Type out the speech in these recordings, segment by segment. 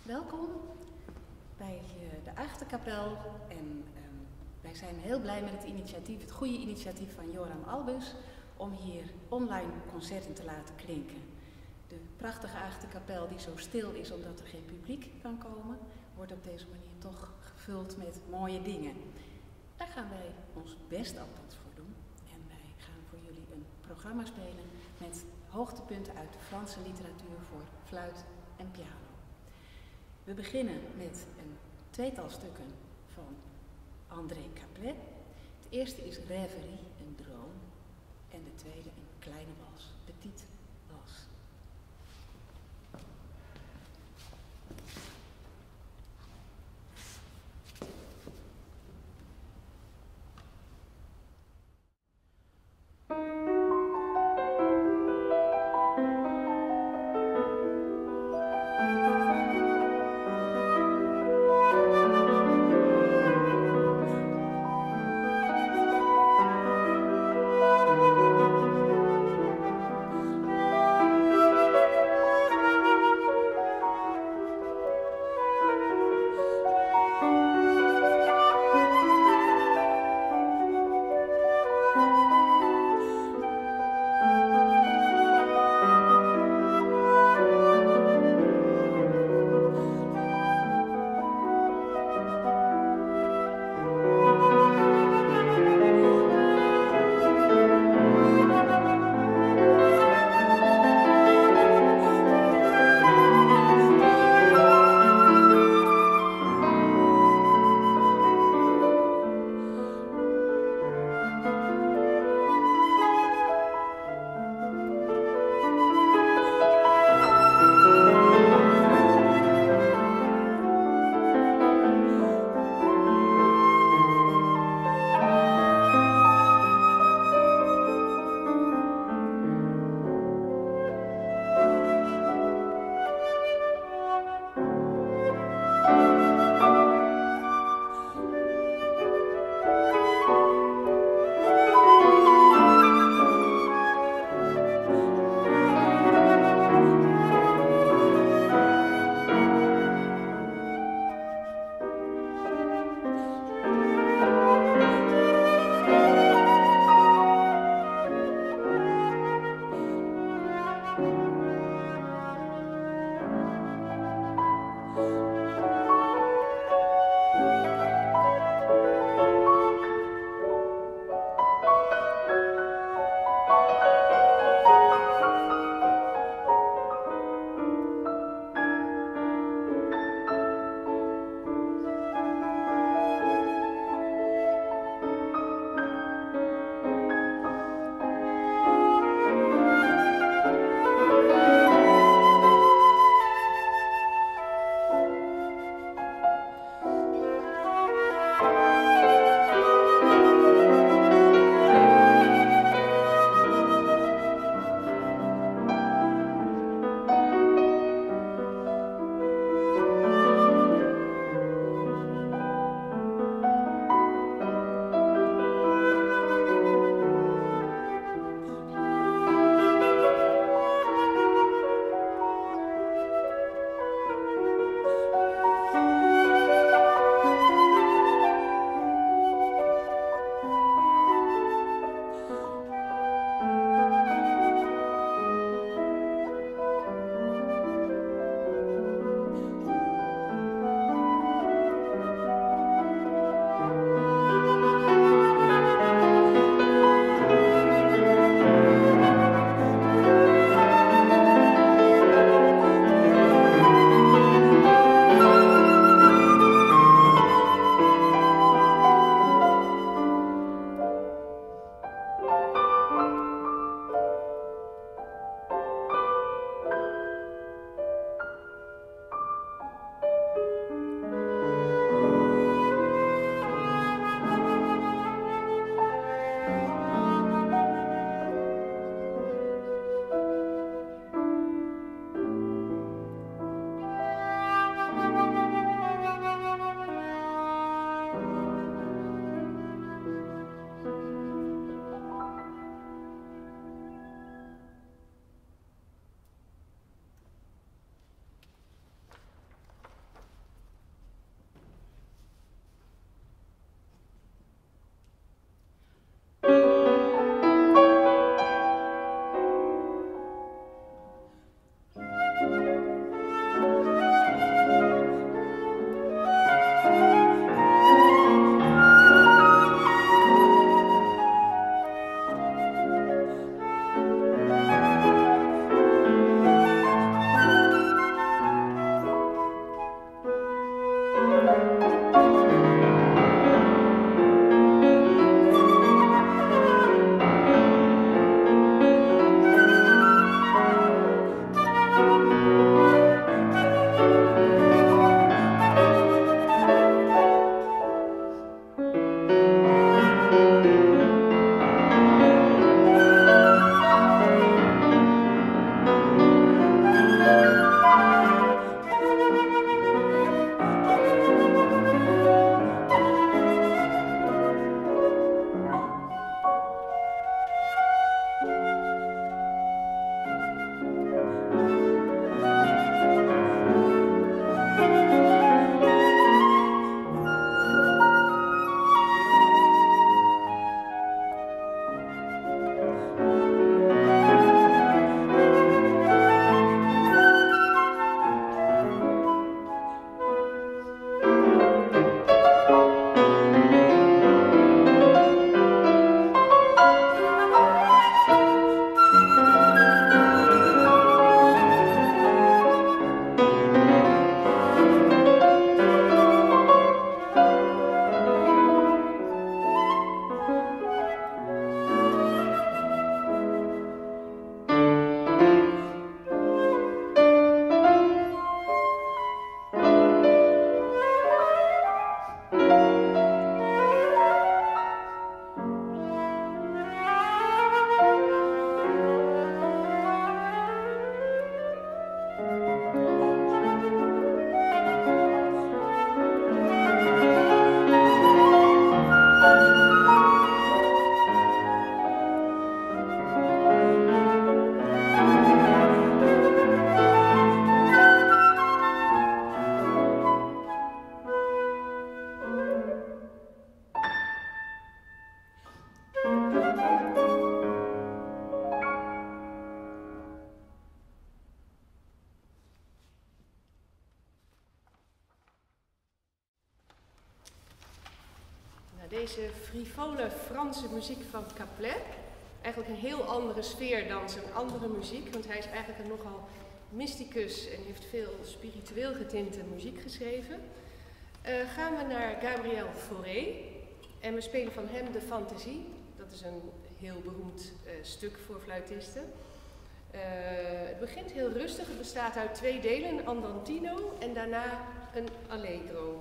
Welkom bij de Achterkapel en wij zijn heel blij met het goede initiatief van Joram Albus om hier online concerten te laten klinken. De prachtige Achterkapel die zo stil is omdat er geen publiek kan komen, wordt op deze manier toch gevuld met mooie dingen. Daar gaan wij ons best althans voor doen en wij gaan voor jullie een programma spelen met hoogtepunten uit de Franse literatuur voor fluit en piano. We beginnen met een tweetal stukken van André Caplet. Het eerste is Rêverie, een droom. En de tweede een kleine wals, Petite Wals. deze frivole Franse muziek van Caplet. Eigenlijk een heel andere sfeer dan zijn andere muziek, want hij is eigenlijk een nogal mysticus en heeft veel spiritueel getinte muziek geschreven. Gaan we naar Gabriel Fauré en we spelen van hem de Fantasie. Dat is een heel beroemd stuk voor fluitisten. Het begint heel rustig, het bestaat uit 2 delen, een andantino en daarna een allegro.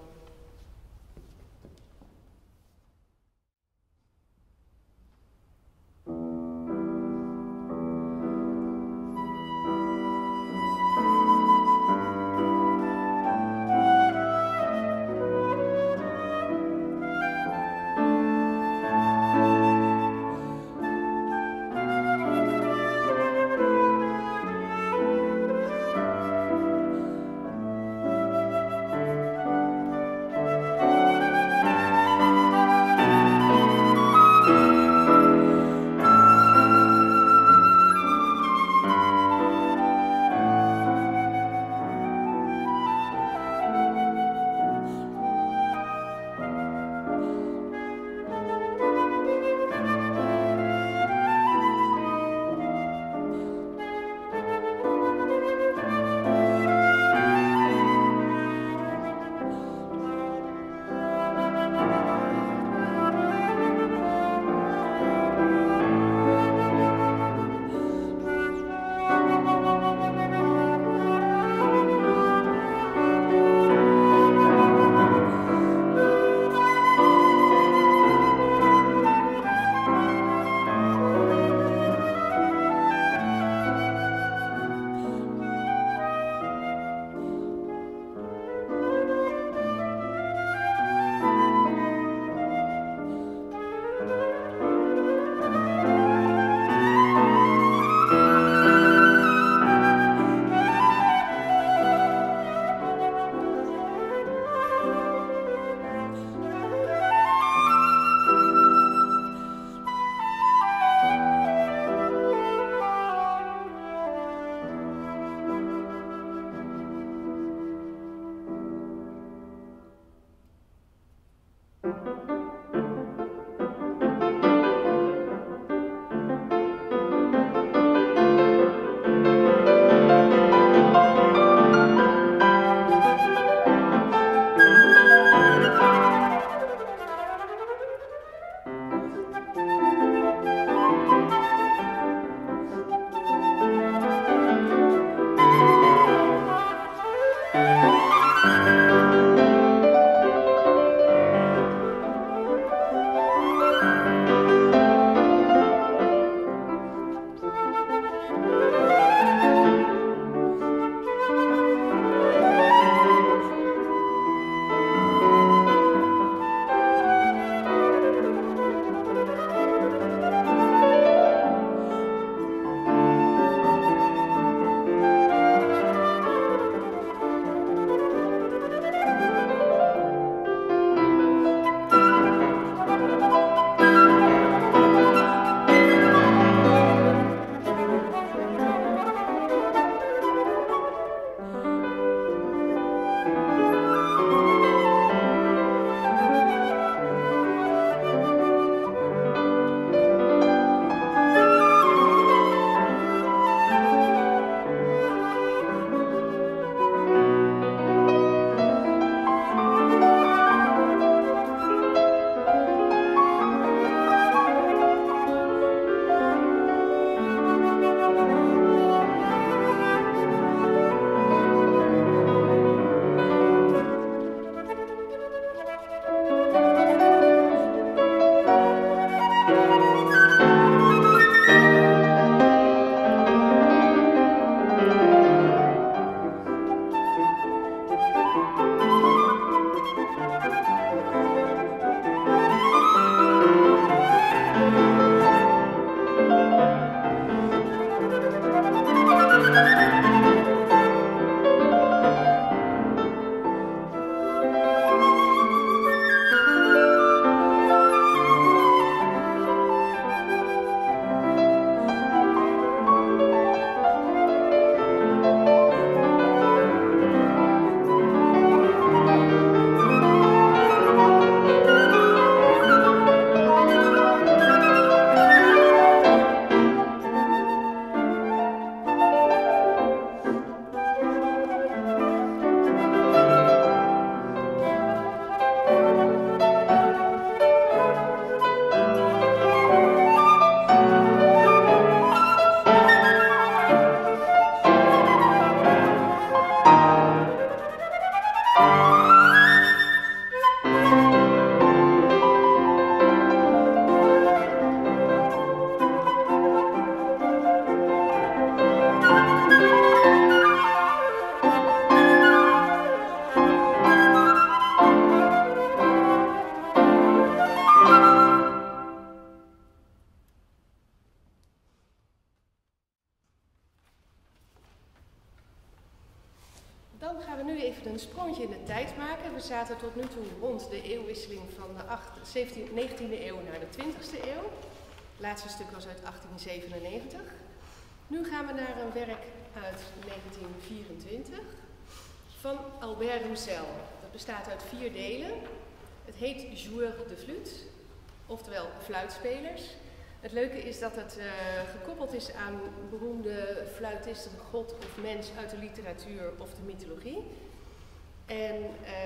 even een sprongje in de tijd maken. We zaten tot nu toe rond de eeuwwisseling van de 19e eeuw naar de 20e eeuw. Het laatste stuk was uit 1897. Nu gaan we naar een werk uit 1924 van Albert Roussel. Dat bestaat uit 4 delen. Het heet Joueurs de flûte, oftewel fluitspelers. Het leuke is dat het gekoppeld is aan beroemde fluitisten, god of mens uit de literatuur of de mythologie. En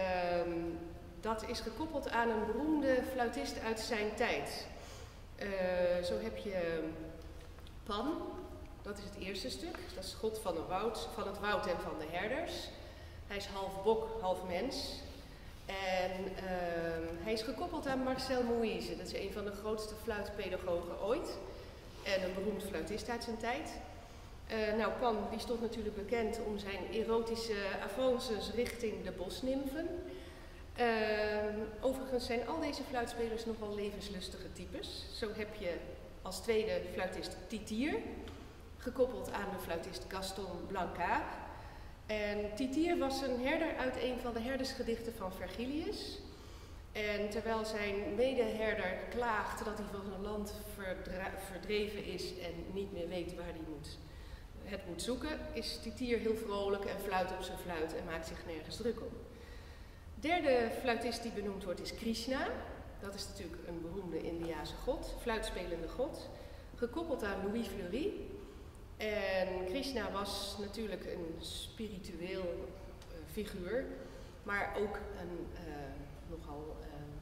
dat is gekoppeld aan een beroemde fluitist uit zijn tijd. Zo heb je Pan, dat is het eerste stuk. Dat is god van het woud en van de herders. Hij is half bok, half mens. En hij is gekoppeld aan Marcel Moïse. Dat is een van de grootste fluitpedagogen ooit. En een beroemd fluitist uit zijn tijd. Nou, Pan die stond natuurlijk bekend om zijn erotische avances richting de bosnimfen. Overigens zijn al deze fluitspelers nogal levenslustige types. Zo heb je als tweede fluitist Titier, gekoppeld aan de fluitist Gaston Blancard. En Titier was een herder uit een van de herdersgedichten van Vergilius. En terwijl zijn medeherder klaagt dat hij van zijn land verdreven is en niet meer weet waar hij het moet zoeken, is Titier heel vrolijk en fluit op zijn fluit en maakt zich nergens druk om. De derde fluitist die benoemd wordt is Krishna. Dat is natuurlijk een beroemde Indiase god, fluitspelende god, gekoppeld aan Louis Fleury. En Krishna was natuurlijk een spiritueel figuur, maar ook een nogal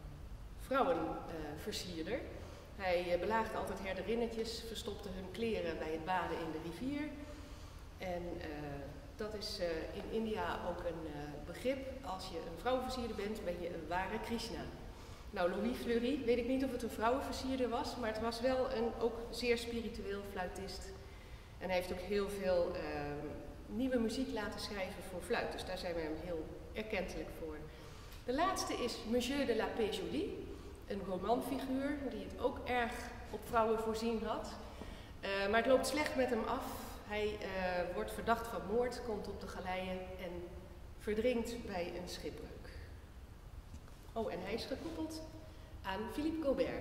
vrouwenversierder. Hij belaagde altijd herderinnetjes, verstopte hun kleren bij het baden in de rivier. En dat is in India ook een begrip. Als je een vrouwenversierder bent, ben je een ware Krishna. Nou, Louis Fleury, weet ik niet of het een vrouwenversierder was, maar het was wel een ook zeer spiritueel fluitist. En hij heeft ook heel veel nieuwe muziek laten schrijven voor fluit, dus daar zijn we hem heel erkentelijk voor. De laatste is Monsieur de la Péjodie, een romanfiguur die het ook erg op vrouwen voorzien had. Maar het loopt slecht met hem af. Hij wordt verdacht van moord, komt op de galeien en verdrinkt bij een schipbreuk. Oh, en hij is gekoppeld aan Philippe Gaubert.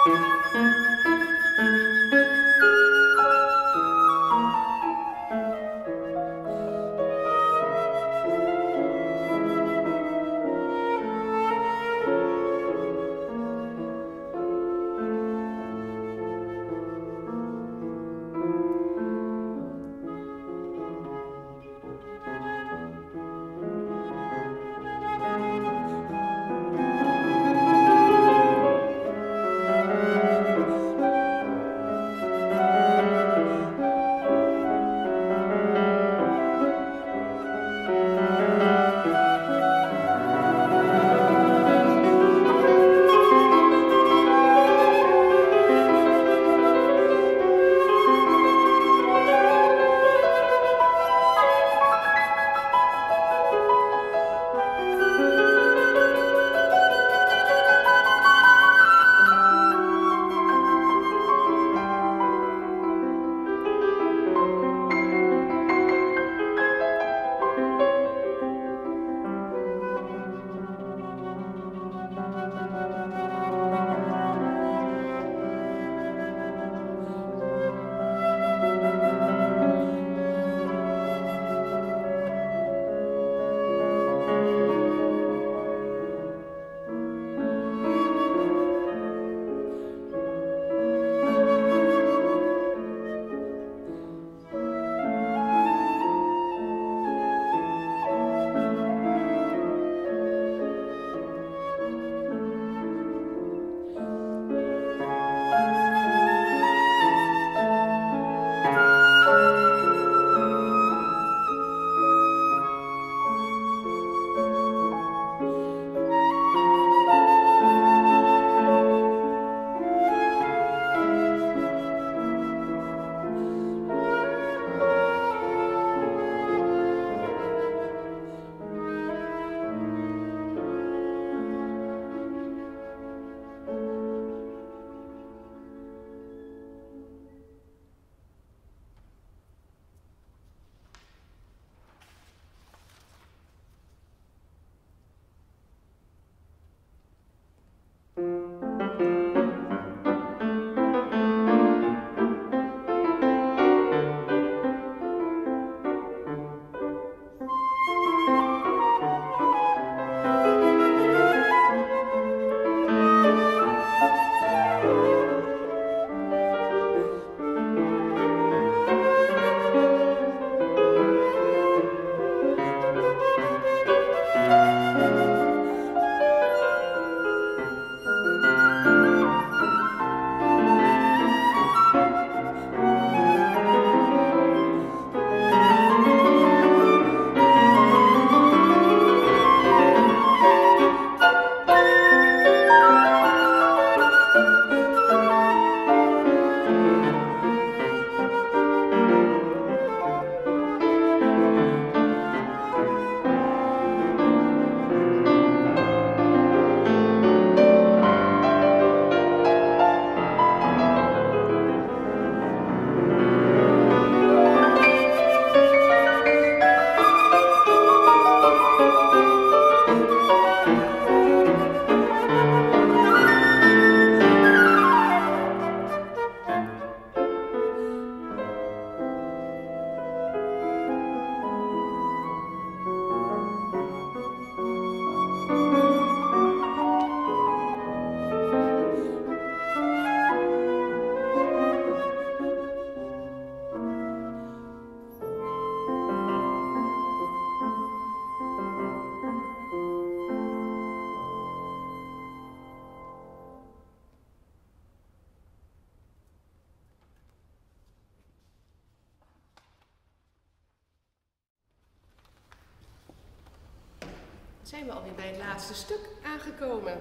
Zijn we alweer bij het laatste stuk aangekomen.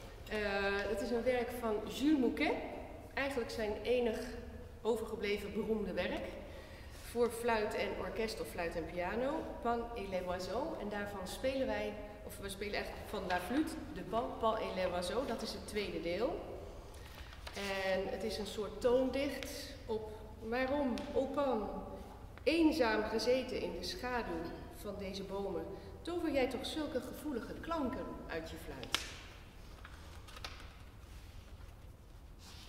Het is een werk van Jules Mouquet, eigenlijk zijn enig overgebleven beroemde werk, voor fluit en orkest of fluit en piano, Pan et les oiseaux. En daarvan spelen wij, of we spelen eigenlijk van La Flûte de Pan, Pan et les oiseaux, dat is het tweede deel. En het is een soort toondicht op waarom, o Pan, eenzaam gezeten in de schaduw van deze bomen, tover jij toch zulke gevoelige klanken uit je fluit.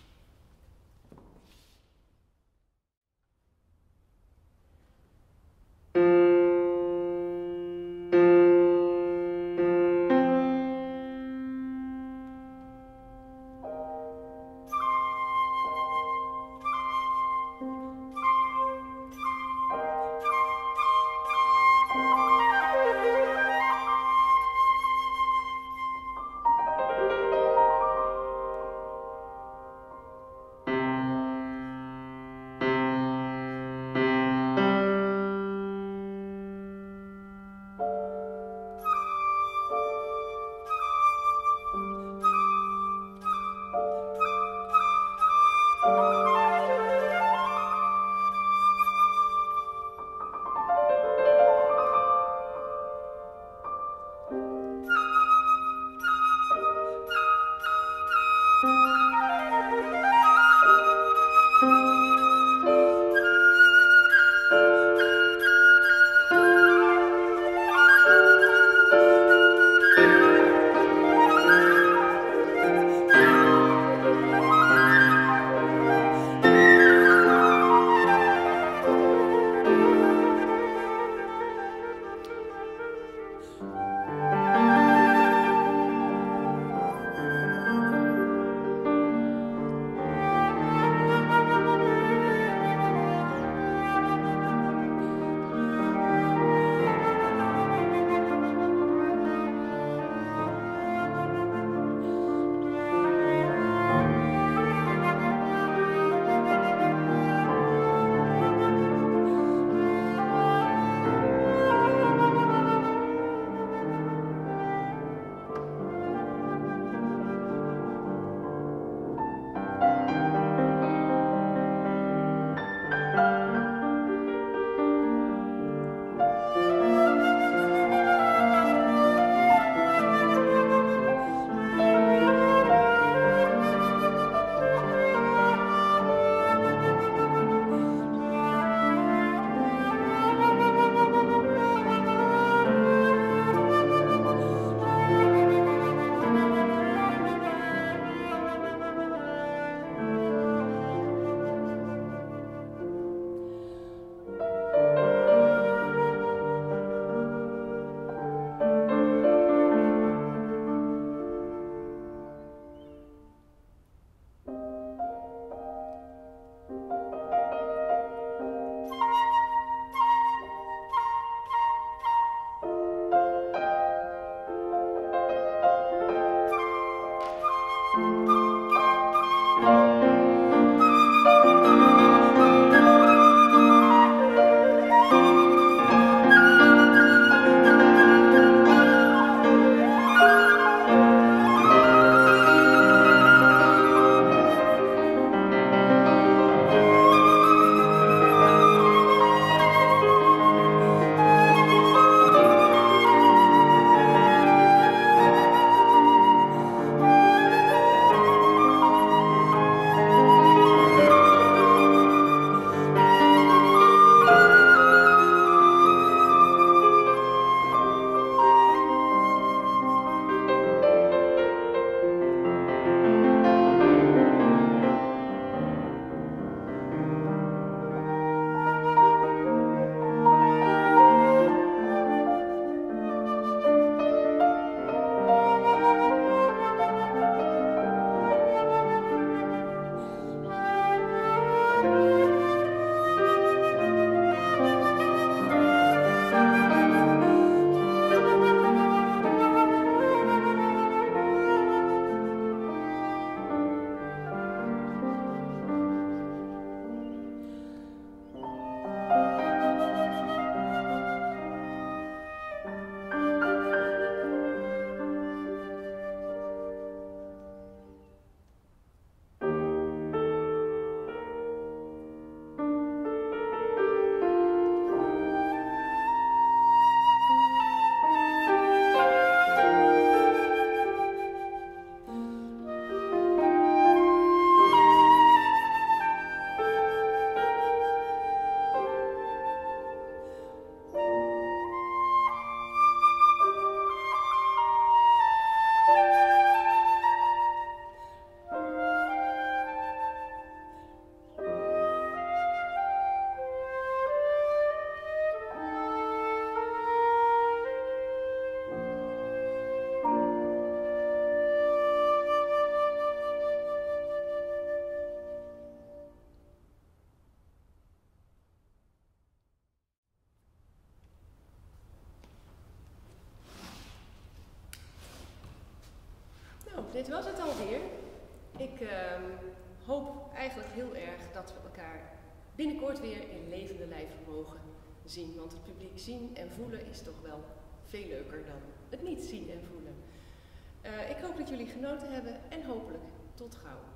dit was het alweer. Ik hoop eigenlijk heel erg dat we elkaar binnenkort weer in levende lijven mogen zien. Want het publiek zien en voelen is toch wel veel leuker dan het niet zien en voelen. Ik hoop dat jullie genoten hebben en hopelijk tot gauw.